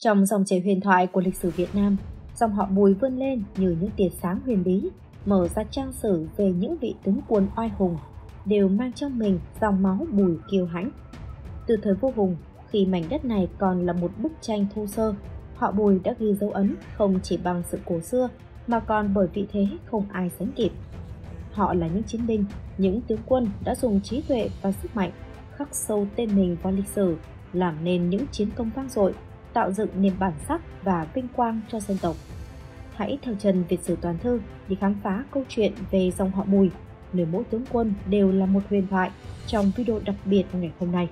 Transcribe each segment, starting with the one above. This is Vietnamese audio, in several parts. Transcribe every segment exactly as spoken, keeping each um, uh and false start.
Trong dòng chảy huyền thoại của lịch sử Việt Nam, dòng họ Bùi vươn lên như những tia sáng huyền bí, mở ra trang sử về những vị tướng quân oai hùng, đều mang trong mình dòng máu Bùi kiêu hãnh. Từ thời vua Hùng, khi mảnh đất này còn là một bức tranh thô sơ, họ Bùi đã ghi dấu ấn không chỉ bằng sự cổ xưa mà còn bởi vị thế không ai sánh kịp. Họ là những chiến binh, những tướng quân đã dùng trí tuệ và sức mạnh khắc sâu tên mình vào lịch sử, làm nên những chiến công vang dội, tạo dựng niềm bản sắc và vinh quang cho dân tộc. Hãy theo chân Việt Sử Toàn Thư đi khám phá câu chuyện về dòng họ Bùi, nơi mỗi tướng quân đều là một huyền thoại trong video đặc biệt ngày hôm nay.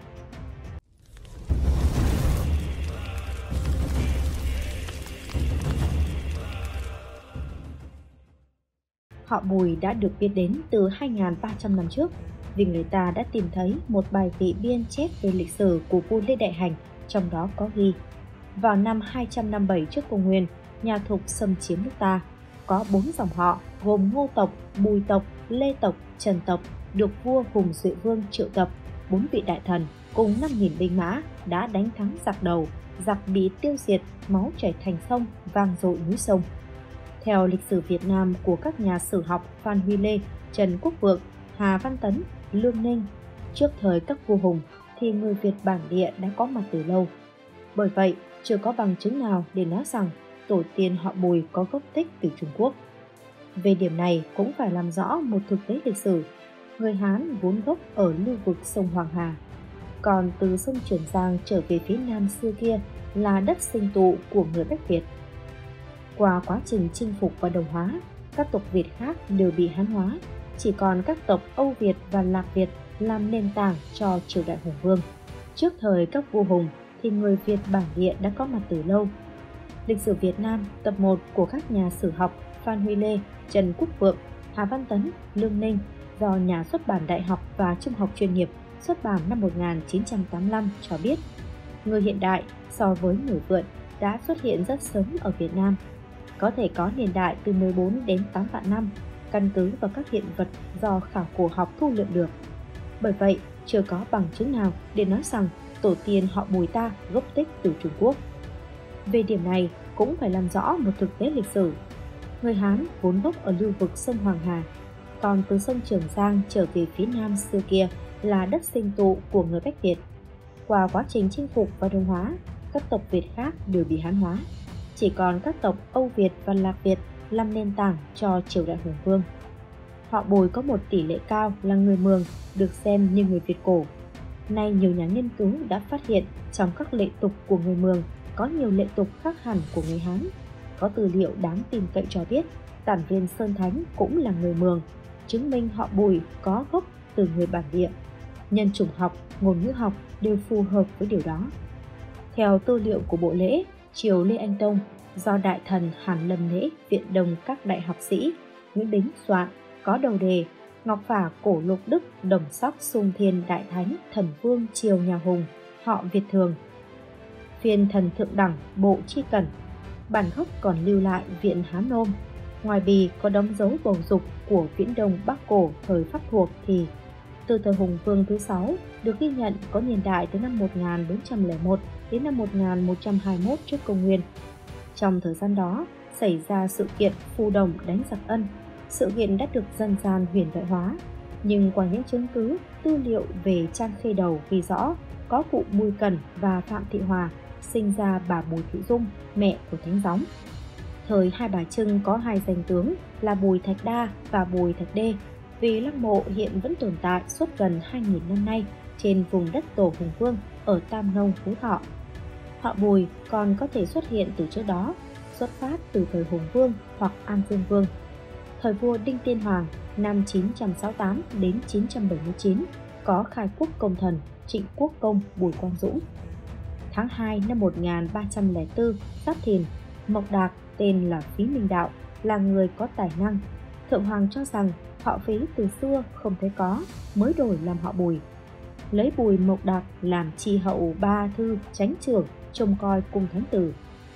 Họ Bùi đã được biết đến từ hai nghìn ba trăm năm trước vì người ta đã tìm thấy một bài vị biên chép về lịch sử của vua Lê Đại Hành, trong đó có ghi: vào năm hai trăm năm mươi bảy trước công nguyên, nhà Thục xâm chiếm nước ta, có bốn dòng họ gồm Ngô tộc, Bùi tộc, Lê tộc, Trần tộc được vua Hùng Duệ Vương triệu tập, bốn vị đại thần cùng năm nghìn binh mã đã đánh thắng giặc đầu, giặc bị tiêu diệt, máu chảy thành sông, vang dội núi sông. Theo lịch sử Việt Nam của các nhà sử học Phan Huy Lê, Trần Quốc Vượng, Hà Văn Tấn, Lương Ninh, trước thời các vua Hùng thì người Việt bản địa đã có mặt từ lâu. Bởi vậy, chưa có bằng chứng nào để nói rằng tổ tiên họ Bùi có gốc tích từ Trung Quốc. Về điểm này cũng phải làm rõ một thực tế lịch sử. Người Hán vốn gốc ở lưu vực sông Hoàng Hà, còn từ sông Trường Giang trở về phía nam xưa kia là đất sinh tụ của người Bách Việt. Qua quá trình chinh phục và đồng hóa, các tộc Việt khác đều bị Hán hóa, chỉ còn các tộc Âu Việt và Lạc Việt làm nền tảng cho triều đại Hùng Vương. Trước thời các vua Hùng thì người Việt bản địa đã có mặt từ lâu. Lịch sử Việt Nam tập một của các nhà sử học Phan Huy Lê, Trần Quốc Vượng, Hà Văn Tấn, Lương Ninh do nhà xuất bản Đại học và Trung học chuyên nghiệp xuất bản năm một nghìn chín trăm tám mươi lăm cho biết, người hiện đại so với người Vượn đã xuất hiện rất sớm ở Việt Nam, có thể có niên đại từ mười bốn đến tám vạn năm, căn cứ vào các hiện vật do khảo cổ học thu lượm được. Bởi vậy, chưa có bằng chứng nào để nói rằng tổ tiên họ Bùi ta gốc tích từ Trung Quốc. Về điểm này cũng phải làm rõ một thực tế lịch sử. Người Hán vốn gốc ở lưu vực sông Hoàng Hà, còn từ sông Trường Giang trở về phía nam xưa kia là đất sinh tụ của người Bách Việt. Qua quá trình chinh phục và đồng hóa, các tộc Việt khác đều bị Hán hóa, chỉ còn các tộc Âu Việt và Lạc Việt làm nền tảng cho triều đại Hùng Vương. Họ Bùi có một tỷ lệ cao là người Mường, được xem như người Việt cổ. Nay nhiều nhà nghiên cứu đã phát hiện trong các lệ tục của người Mường có nhiều lệ tục khác hẳn của người Hán. Có tư liệu đáng tin cậy cho biết Tản Viên Sơn Thánh cũng là người Mường, chứng minh họ Bùi có gốc từ người bản địa. Nhân chủng học, ngôn ngữ học đều phù hợp với điều đó. Theo tư liệu của Bộ Lễ, triều Lê Anh Tông do đại thần Hàn Lâm Lễ viện đồng các đại học sĩ Nguyễn Bính soạn, có đầu đề Ngọc Phả Cổ Lục Đức Đồng Sóc Xung Thiên Đại Thánh Thần Vương triều nhà Hùng, họ Việt Thường. Phiên thần thượng đẳng Bộ Chi Cẩn, bản gốc còn lưu lại viện Hán Nôm. Ngoài bì có đóng dấu bầu dục của Viễn Đông Bắc Cổ thời Pháp thuộc thì từ thời Hùng Vương thứ sáu được ghi nhận có niên đại từ năm một nghìn bốn trăm lẻ một đến năm một nghìn một trăm hai mươi mốt trước công nguyên. Trong thời gian đó xảy ra sự kiện Phù Đồng đánh giặc Ân. Sự kiện đã được dân gian huyền thoại hóa, nhưng qua những chứng cứ, tư liệu về Trang Khê Đầu ghi rõ có cụ Bùi Cẩn và Phạm Thị Hòa sinh ra bà Bùi Thị Dung, mẹ của Thánh Gióng. Thời Hai Bà Trưng có hai danh tướng là Bùi Thạch Đa và Bùi Thạch Đê, vì lăng mộ hiện vẫn tồn tại suốt gần hai nghìn năm nay trên vùng đất tổ Hùng Vương ở Tam Nông, Phú Thọ. Họ Bùi còn có thể xuất hiện từ trước đó, xuất phát từ thời Hùng Vương hoặc An Dương Vương. Thời vua Đinh Tiên Hoàng năm chín trăm sáu mươi tám đến chín trăm bảy mươi chín có khai quốc công thần Trịnh Quốc Công Bùi Quang Dũng. Tháng hai năm một nghìn ba trăm lẻ bốn, Giáp Thìn, Mộc Đạc tên là Phí Minh Đạo là người có tài năng. Thượng Hoàng cho rằng họ Phí từ xưa không thấy có, mới đổi làm họ Bùi. Lấy Bùi Mộc Đạc làm tri hậu ba thư chánh trưởng trông coi cung thánh tử.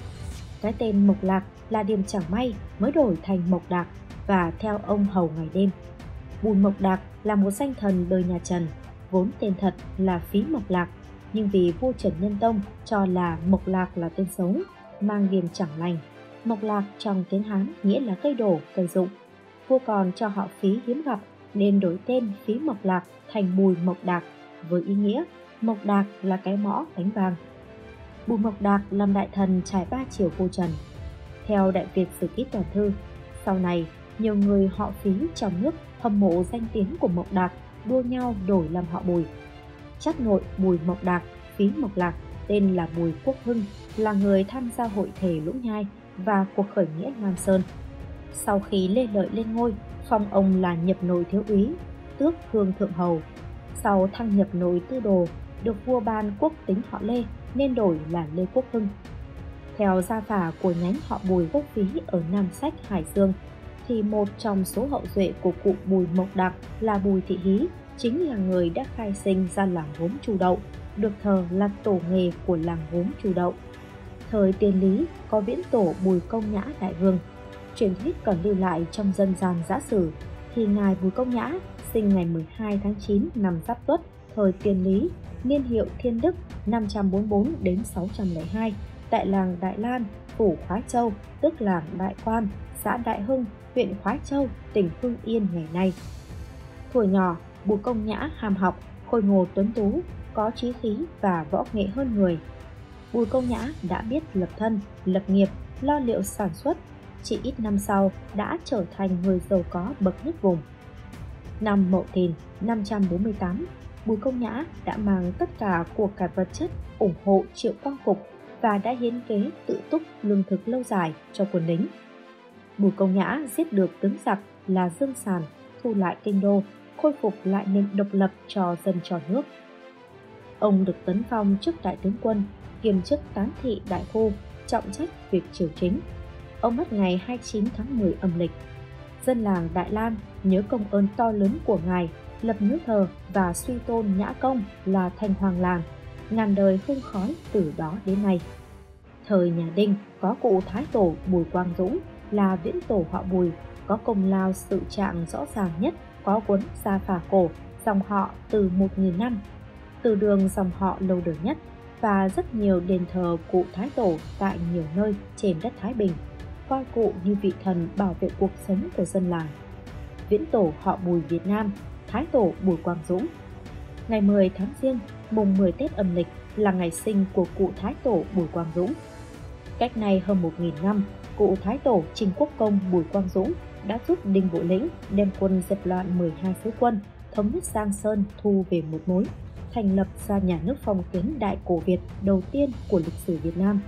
Cái tên Mộc Lạc là điểm chẳng may mới đổi thành Mộc Đạc và theo ông hầu ngày đêm. Bùi Mộc Đạc là một danh thần đời nhà Trần, vốn tên thật là Phí Mộc Lạc, nhưng vì vua Trần Nhân Tông cho là Mộc Lạc là tên xấu, mang điềm chẳng lành. Mộc Lạc trong tiếng Hán nghĩa là cây đổ, cây rụng. Vua còn cho họ Phí hiếm gặp nên đổi tên Phí Mộc Lạc thành Bùi Mộc Đạc, với ý nghĩa Mộc Đạc là cái mõ đánh vàng. Bùi Mộc Đạc làm đại thần trải ba triều vua Trần. Theo Đại Việt Sử Ký Toàn Thư, sau này nhiều người họ Phí trong nước hâm mộ danh tiếng của Mộc Đạc, đua nhau đổi làm họ Bùi. Chắt nội Bùi Mộc Đạc, Phí Mộc Lạc, tên là Bùi Quốc Hưng, là người tham gia hội thề Lũng Nhai và cuộc khởi nghĩa Nam Sơn. Sau khi Lê Lợi lên ngôi, phong ông là nhập nội thiếu úy, tước hương thượng hầu. Sau thăng nhập nội tư đồ, được vua ban quốc tính họ Lê nên đổi là Lê Quốc Hưng. Theo gia phả của nhánh họ Bùi gốc Phí ở Nam Sách, Hải Dương, thì một trong số hậu duệ của cụ Bùi Mộc Đạc là Bùi Thị Hí, chính là người đã khai sinh ra làng gốm Chu Đậu, được thờ là tổ nghề của làng gốm Chu Đậu. Thời Tiền Lý có viễn tổ Bùi Công Nhã Đại Vương. Truyền thuyết còn lưu lại trong dân gian Giã Sử, thì ngài Bùi Công Nhã sinh ngày mười hai tháng chín năm Giáp Tuất, thời Tiền Lý, niên hiệu Thiên Đức năm trăm bốn mươi bốn đến sáu trăm lẻ hai, tại làng Đại Lan, phủ Khoái Châu, tức làng Đại Quan, xã Đại Hưng, huyện Khoái Châu, tỉnh Hưng Yên ngày nay. Thuở nhỏ, Bùi Công Nhã ham học, khôi ngô tuấn tú, có chí khí và võ nghệ hơn người. Bùi Công Nhã đã biết lập thân, lập nghiệp, lo liệu sản xuất, chỉ ít năm sau đã trở thành người giàu có bậc nhất vùng. Năm Mậu Thìn năm trăm bốn mươi tám, Bùi Công Nhã đã mang tất cả của cải vật chất ủng hộ Triệu Quang Phục và đã hiến kế tự túc lương thực lâu dài cho quân lính. Bùi Công Nhã giết được tướng giặc là Dương Sàn, thu lại kinh đô, khôi phục lại nền độc lập cho dân cho nước. Ông được tấn phong chức đại tướng quân, kiêm chức tán thị đại phu, trọng trách việc triều chính. Ông mất ngày hai mươi chín tháng mười âm lịch. Dân làng Đại Lan nhớ công ơn to lớn của ngài, lập miếu thờ và suy tôn Nhã Công là thành hoàng làng, ngàn đời hương khói từ đó đến nay. Thời nhà Đinh có cụ Thái Tổ Bùi Quang Dũng là viễn tổ họ Bùi, có công lao sự trạng rõ ràng nhất, có cuốn Gia Phả Cổ, dòng họ từ một nghìn năm, từ đường dòng họ lâu đời nhất, và rất nhiều đền thờ cụ Thái Tổ tại nhiều nơi trên đất Thái Bình, coi cụ như vị thần bảo vệ cuộc sống của dân làng. Viễn tổ họ Bùi Việt Nam, Thái Tổ Bùi Quang Dũng. Ngày mười tháng Giêng, mùng mười Tết âm lịch là ngày sinh của cụ Thái Tổ Bùi Quang Dũng. Cách nay hơn một nghìn năm, cụ Thái Tổ Trình Quốc Công Bùi Quang Dũng đã giúp Đinh Bộ Lĩnh đem quân dẹp loạn mười hai phối quân, thống nhất Giang Sơn thu về một mối, thành lập ra nhà nước phong kiến Đại Cổ Việt đầu tiên của lịch sử Việt Nam.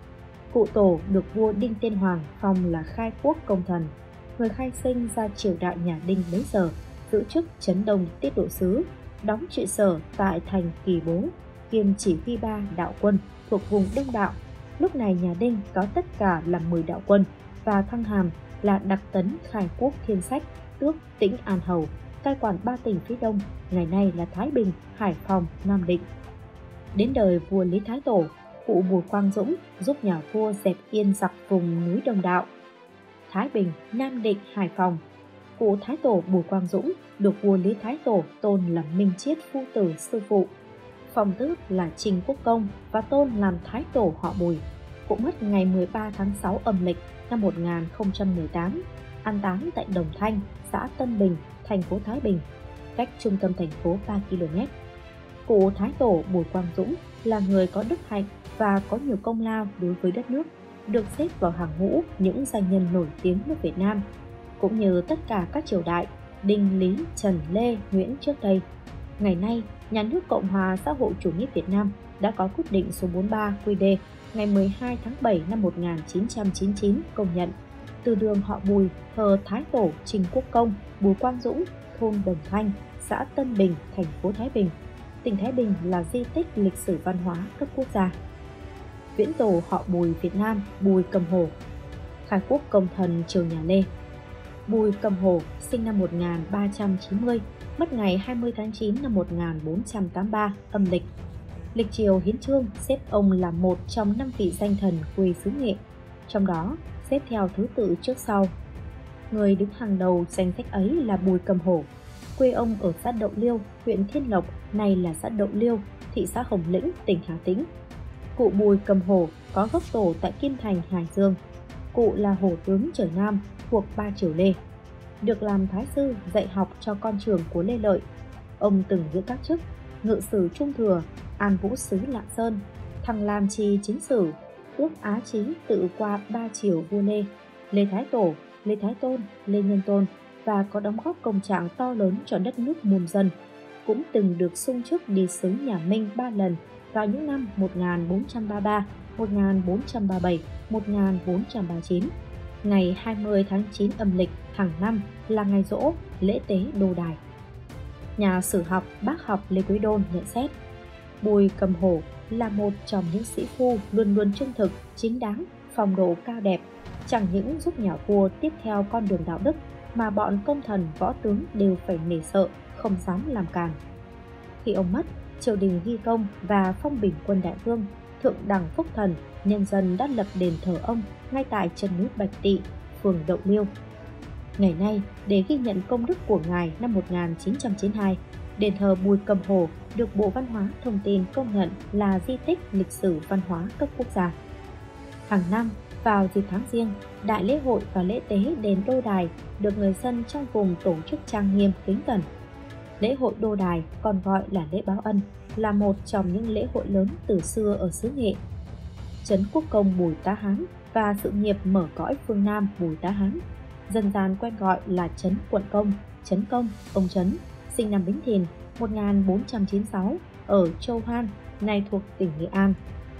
Cụ Tổ được vua Đinh Tiên Hoàng phong là khai quốc công thần, người khai sinh ra triều đại nhà Đinh bấy giờ, giữ chức Trấn Đông Tiết Độ Sứ, đóng trụ sở tại thành Kỳ Bố, kiêm chỉ huy ba đạo quân thuộc vùng Đông Đạo. Lúc này nhà Đinh có tất cả là mười đạo quân và thăng hàm là đặc tấn khai quốc thiên sách, tước Tĩnh An Hầu, cai quản ba tỉnh phía Đông, ngày nay là Thái Bình, Hải Phòng, Nam Định. Đến đời vua Lý Thái Tổ, cụ Bùi Quang Dũng giúp nhà vua dẹp yên giặc vùng núi Đông Đạo, Thái Bình, Nam Định, Hải Phòng. Cụ Thái Tổ Bùi Quang Dũng được vua Lý Thái Tổ tôn làm Minh Chiết phu tử sư phụ, phong tước là Trình Quốc Công và tôn làm Thái Tổ họ Bùi. Cụ mất ngày mười ba tháng sáu âm lịch năm một nghìn không trăm mười tám, an táng tại Đồng Thanh, xã Tân Bình, thành phố Thái Bình, cách trung tâm thành phố ba ki lô mét. Cụ Thái Tổ Bùi Quang Dũng là người có đức hạnh và có nhiều công lao đối với đất nước, được xếp vào hàng ngũ những danh nhân nổi tiếng nước Việt Nam, cũng như tất cả các triều đại Đinh, Lý, Trần, Lê, Nguyễn trước đây. Ngày nay, Nhà nước Cộng hòa xã hội chủ nghĩa Việt Nam đã có quyết định số bốn mươi ba quy đê ngày mười hai tháng bảy năm một nghìn chín trăm chín mươi chín công nhận từ đường họ Bùi thờ Thái Tổ Trình Quốc Công Bùi Quang Dũng, thôn Đồng Thanh, xã Tân Bình, thành phố Thái Bình, tỉnh Thái Bình là di tích lịch sử văn hóa cấp quốc gia. Viễn tổ họ Bùi Việt Nam Bùi Cầm Hồ, khai quốc công thần triều nhà Lê. Bùi Cầm Hồ sinh năm một nghìn ba trăm chín mươi, mất ngày hai mươi tháng chín năm một nghìn bốn trăm tám mươi ba âm lịch. Lịch triều hiến chương xếp ông là một trong năm vị danh thần quê xứ Nghệ, trong đó xếp theo thứ tự trước sau. Người đứng hàng đầu danh sách ấy là Bùi Cầm Hồ. Quê ông ở xã Đậu Liêu, huyện Thiên Lộc, nay là xã Đậu Liêu, thị xã Hồng Lĩnh, tỉnh Hà Tĩnh. Cụ Bùi Cầm Hổ có gốc tổ tại Kim Thành, Hải Dương. Cụ là hổ tướng trời Nam thuộc Ba Triều Lê. Được làm thái sư dạy học cho con trưởng của Lê Lợi. Ông từng giữ các chức ngự sử Trung Thừa, An Vũ sứ Lạng Sơn, Thăng Lam Chi chính sử, tước Á Chí tự qua ba triều vua Lê, Lê Thái Tổ, Lê Thái Tôn, Lê Nhân Tôn và có đóng góp công trạng to lớn cho đất nước muôn dân. Cũng từng được xung chức đi sứ nhà Minh ba lần vào những năm một nghìn bốn trăm ba mươi ba, một nghìn bốn trăm ba mươi bảy, một nghìn bốn trăm ba mươi chín. Ngày hai mươi tháng chín âm lịch hàng năm là ngày giỗ, lễ tế Đô Đài. Nhà sử học Bác học Lê Quý Đôn nhận xét, Bùi Cầm Hổ là một trong những sĩ phu luôn luôn trung thực, chính đáng, phong độ cao đẹp, chẳng những giúp nhà vua tiếp theo con đường đạo đức mà bọn công thần võ tướng đều phải nể sợ, không dám làm càn. Khi ông mất, triều đình ghi công và phong bình quân đại vương, thượng đẳng phúc thần, nhân dân đã lập đền thờ ông ngay tại chân núi Bạch Tị, phường Đậu Liêu. Ngày nay, để ghi nhận công đức của ngài năm một nghìn chín trăm chín mươi hai, đền thờ Bùi Cầm Hổ được Bộ Văn hóa Thông tin công nhận là di tích lịch sử văn hóa cấp quốc gia. Hàng năm, vào dịp tháng Giêng, đại lễ hội và lễ tế đền Đô Đài được người dân trong vùng tổ chức trang nghiêm kính cẩn. Lễ hội Đô Đài, còn gọi là lễ báo ân, là một trong những lễ hội lớn từ xưa ở xứ Nghệ. Trấn Quốc Công Bùi Tá Hán và sự nghiệp mở cõi phương Nam Bùi Tá Hán, dân gian quen gọi là Trấn Quận Công, Trấn Công, ông Trấn, sinh năm Bính Thìn một nghìn bốn trăm chín mươi sáu ở Châu Hoan, nay thuộc tỉnh Nghệ An.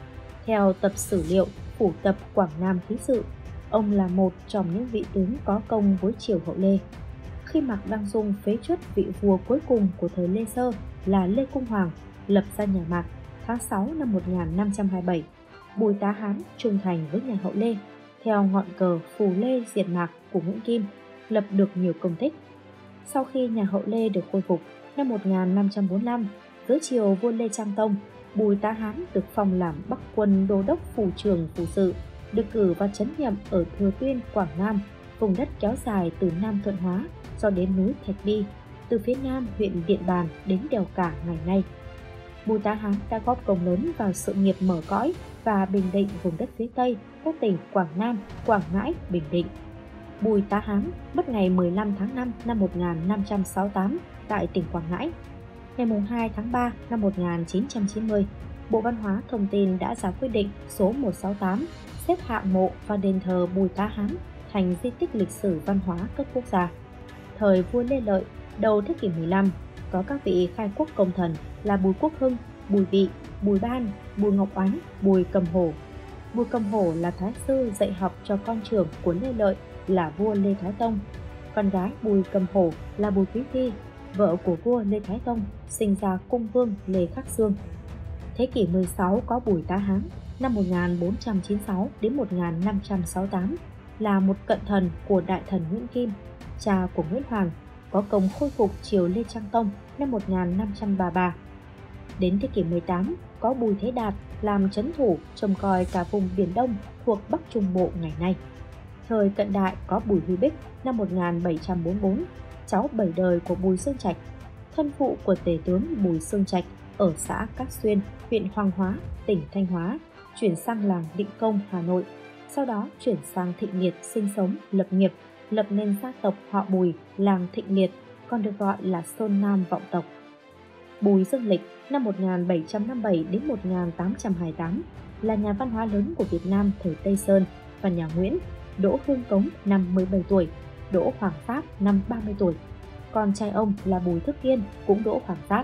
Theo tập sử liệu Phủ tập Quảng Nam ký sự, ông là một trong những vị tướng có công với triều Hậu Lê. Khi Mạc Đăng Dung phế truất vị vua cuối cùng của thời Lê Sơ là Lê Cung Hoàng, lập ra nhà Mạc tháng sáu năm một nghìn năm trăm hai mươi bảy, Bùi Tá Hán trung thành với nhà Hậu Lê, theo ngọn cờ Phù Lê diệt Mạc của Nguyễn Kim, lập được nhiều công tích. Sau khi nhà Hậu Lê được khôi phục năm một nghìn năm trăm bốn mươi lăm, dưới triều vua Lê Trang Tông, Bùi Tá Hán được phong làm Bắc quân đô đốc phủ trưởng phủ sự, được cử vào trấn nhậm ở Thừa Tuyên, Quảng Nam, vùng đất kéo dài từ Nam Thuận Hóa cho đến núi Thạch Bi, từ phía nam huyện Điện Bàn đến đèo Cả ngày nay. Bùi Tá Hán đã góp công lớn vào sự nghiệp mở cõi và bình định vùng đất phía Tây, các tỉnh Quảng Nam, Quảng Ngãi, Bình Định. Bùi Tá Hán mất ngày mười lăm tháng năm năm một nghìn năm trăm sáu mươi tám tại tỉnh Quảng Ngãi. Ngày hai tháng ba năm một nghìn chín trăm chín mươi, Bộ Văn hóa Thông tin đã ra quyết định số một trăm sáu mươi tám xếp hạng mộ và đền thờ Bùi Tá Hán thành di tích lịch sử văn hóa cấp quốc gia. Thời vua Lê Lợi, đầu thế kỷ mười lăm, có các vị khai quốc công thần là Bùi Quốc Hưng, Bùi Vị, Bùi Ban, Bùi Ngọc Oánh, Bùi Cầm Hổ. Bùi Cầm Hổ là thái sư dạy học cho con trưởng của Lê Lợi là vua Lê Thái Tông. Con gái Bùi Cầm Hổ là Bùi Quý Phi, vợ của vua Lê Thái Tông, sinh ra cung vương Lê Khắc Dương. Thế kỷ mười sáu có Bùi Tá Hán năm một nghìn bốn trăm chín mươi sáu đến một nghìn năm trăm sáu mươi tám, là một cận thần của đại thần Nguyễn Kim, cha của Nguyễn Hoàng, có công khôi phục triều Lê Trang Tông năm một nghìn năm trăm ba mươi ba. Đến thế kỷ mười tám có Bùi Thế Đạt làm trấn thủ trông coi cả vùng Biển Đông thuộc Bắc Trung Bộ ngày nay. Thời cận đại có Bùi Huy Bích năm một nghìn bảy trăm bốn mươi bốn, cháu bảy đời của Bùi Xương Trạch, thân phụ của tể tướng Bùi Xương Trạch ở xã Cát Xuyên, huyện Hoàng Hóa, tỉnh Thanh Hóa, chuyển sang làng Định Công, Hà Nội. Sau đó chuyển sang Thịnh Liệt sinh sống, lập nghiệp, lập nên gia tộc họ Bùi, làng Thịnh Liệt, còn được gọi là Sơn Nam vọng tộc. Bùi Dương Lịch năm một nghìn bảy trăm năm mươi bảy đến một nghìn tám trăm hai mươi tám là nhà văn hóa lớn của Việt Nam thời Tây Sơn, và nhà Nguyễn, Đỗ Hương Cống năm mười bảy tuổi, Đỗ Hoàng Pháp năm ba mươi tuổi. Con trai ông là Bùi Thức Kiên cũng Đỗ Hoàng Pháp.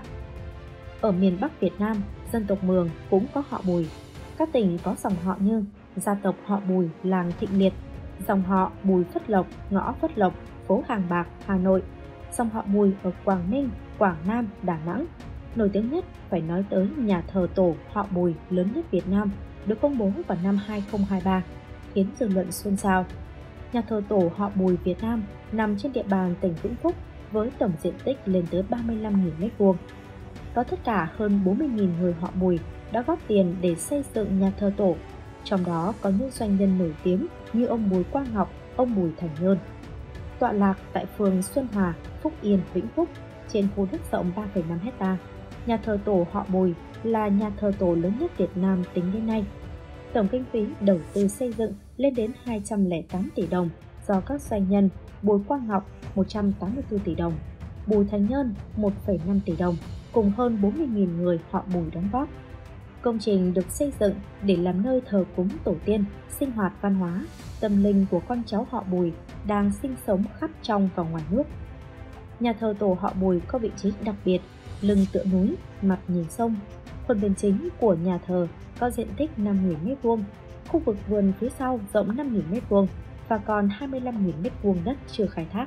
Ở miền Bắc Việt Nam, dân tộc Mường cũng có họ Bùi. Các tỉnh có dòng họ như gia tộc họ Bùi, làng Thịnh Liệt, dòng họ Bùi Phất Lộc, ngõ Phất Lộc, phố Hàng Bạc, Hà Nội, dòng họ Bùi ở Quảng Ninh, Quảng Nam, Đà Nẵng. Nổi tiếng nhất phải nói tới nhà thờ tổ họ Bùi lớn nhất Việt Nam, được công bố vào năm hai nghìn không trăm hai mươi ba, khiến dư luận xôn xao. Nhà thờ tổ họ Bùi Việt Nam nằm trên địa bàn tỉnh Vĩnh Phúc với tổng diện tích lên tới ba mươi lăm nghìn mét vuông. Có tất cả hơn bốn mươi nghìn người họ Bùi đã góp tiền để xây dựng nhà thờ tổ, trong đó có những doanh nhân nổi tiếng như ông Bùi Quang Ngọc, ông Bùi Thành Nhơn. Tọa lạc tại phường Xuân Hòa, Phúc Yên, Vĩnh Phúc, trên khu đất rộng ba phẩy năm héc ta, nhà thờ tổ họ Bùi là nhà thờ tổ lớn nhất Việt Nam tính đến nay. Tổng kinh phí đầu tư xây dựng lên đến hai trăm lẻ tám tỷ đồng do các doanh nhân Bùi Quang Ngọc một trăm tám mươi tư tỷ đồng, Bùi Thành Nhơn một phẩy năm tỷ đồng cùng hơn bốn mươi nghìn người họ Bùi đóng góp. Công trình được xây dựng để làm nơi thờ cúng tổ tiên, sinh hoạt văn hóa, tâm linh của con cháu họ Bùi đang sinh sống khắp trong và ngoài nước. Nhà thờ tổ họ Bùi có vị trí đặc biệt, lưng tựa núi, mặt nhìn sông. Khuôn viên chính của nhà thờ có diện tích năm nghìn mét vuông, khu vực vườn phía sau rộng năm nghìn mét vuông và còn hai mươi lăm nghìn mét vuông đất chưa khai thác.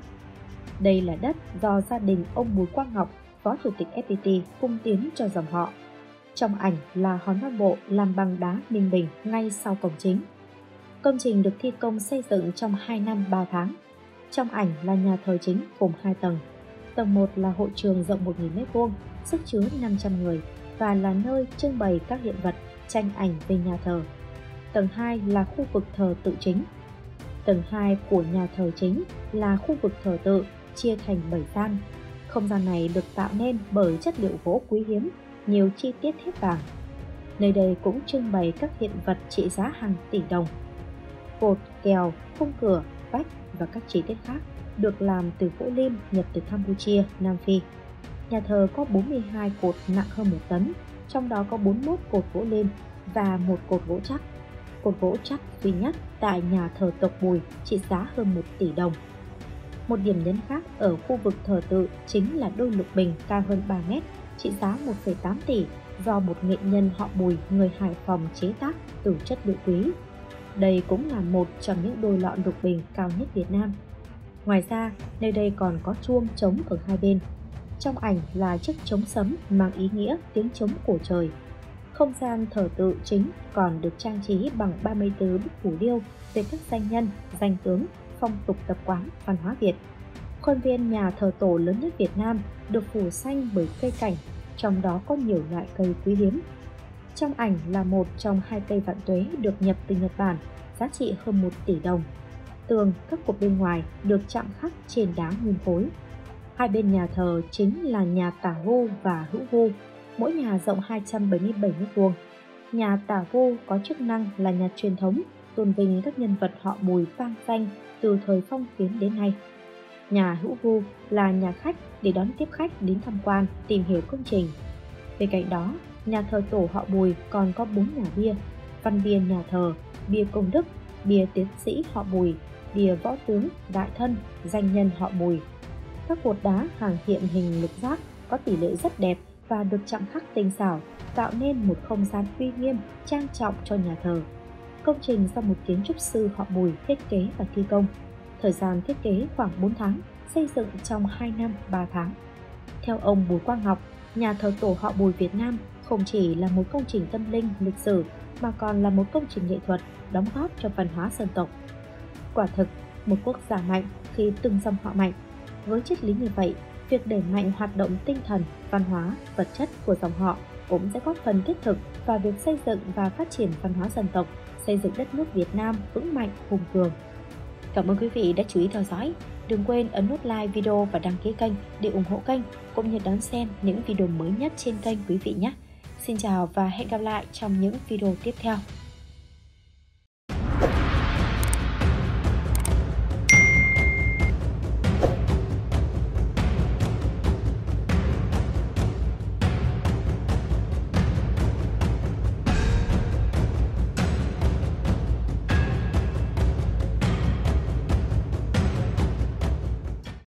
Đây là đất do gia đình ông Bùi Quang Ngọc, Phó Chủ tịch ép pê tê cung tiến cho dòng họ. Trong ảnh là hòn non bộ làm bằng đá Ninh Bình ngay sau cổng chính. Công trình được thi công xây dựng trong hai năm ba tháng. Trong ảnh là nhà thờ chính gồm hai tầng. Tầng một là hội trường rộng một nghìn mét vuông, sức chứa năm trăm người và là nơi trưng bày các hiện vật, tranh ảnh về nhà thờ. Tầng hai là khu vực thờ tự chính. Tầng hai của nhà thờ chính là khu vực thờ tự, chia thành bảy gian. Không gian này được tạo nên bởi chất liệu gỗ quý hiếm, nhiều chi tiết thép vàng. Nơi đây cũng trưng bày các hiện vật trị giá hàng tỷ đồng. Cột, kèo, khung cửa, vách và các chi tiết khác được làm từ gỗ lim nhập từ Campuchia, Nam Phi. Nhà thờ có bốn mươi hai cột nặng hơn một tấn, trong đó có bốn mươi mốt cột gỗ lim và một cột gỗ chắc. Cột gỗ chắc duy nhất tại nhà thờ tộc Bùi trị giá hơn một tỷ đồng. Một điểm nhấn khác ở khu vực thờ tự chính là đôi lục bình cao hơn ba mét, trị giá một phẩy tám tỷ do một nghệ nhân họ Bùi người Hải Phòng chế tác từ chất liệu quý. Đây cũng là một trong những đôi lọ lục bình cao nhất Việt Nam. Ngoài ra, nơi đây còn có chuông trống ở hai bên. Trong ảnh là chiếc trống sấm mang ý nghĩa tiếng trống của trời. Không gian thờ tự chính còn được trang trí bằng ba mươi tư bức phù điêu về các danh nhân, danh tướng, phong tục tập quán, văn hóa Việt. Khuôn viên nhà thờ tổ lớn nhất Việt Nam được phủ xanh bởi cây cảnh, trong đó có nhiều loại cây quý hiếm. Trong ảnh là một trong hai cây vạn tuế được nhập từ Nhật Bản, giá trị hơn một tỷ đồng. Tường, các cột bên ngoài được chạm khắc trên đá nguyên khối. Hai bên nhà thờ chính là nhà Tả Vu và Hữu Vu, mỗi nhà rộng hai trăm bảy mươi bảy mét vuông. Nhà Tả Vu có chức năng là nhà truyền thống, tôn vinh các nhân vật họ Bùi vang danh từ thời phong kiến đến nay. Nhà Hữu Vu là nhà khách để đón tiếp khách đến tham quan, tìm hiểu công trình. Bên cạnh đó, nhà thờ tổ họ Bùi còn có bốn nhà bia: văn bia nhà thờ, bia công đức, bia tiến sĩ họ Bùi, bia võ tướng, đại thân, danh nhân họ Bùi. Các cột đá hàng hiện hình lục giác có tỷ lệ rất đẹp và được chạm khắc tinh xảo, tạo nên một không gian uy nghiêm, trang trọng cho nhà thờ. Công trình do một kiến trúc sư họ Bùi thiết kế và thi công. Thời gian thiết kế khoảng bốn tháng, xây dựng trong hai năm ba tháng. Theo ông Bùi Quang Ngọc, nhà thờ tổ họ Bùi Việt Nam không chỉ là một công trình tâm linh, lịch sử mà còn là một công trình nghệ thuật đóng góp cho văn hóa dân tộc. Quả thực, một quốc gia mạnh khi từng dòng họ mạnh. Với triết lý như vậy, việc đẩy mạnh hoạt động tinh thần, văn hóa, vật chất của dòng họ cũng sẽ góp phần thiết thực vào việc xây dựng và phát triển văn hóa dân tộc, xây dựng đất nước Việt Nam vững mạnh, hùng cường. Cảm ơn quý vị đã chú ý theo dõi. Đừng quên ấn nút like video và đăng ký kênh để ủng hộ kênh, cũng như đón xem những video mới nhất trên kênh quý vị nhé. Xin chào và hẹn gặp lại trong những video tiếp theo.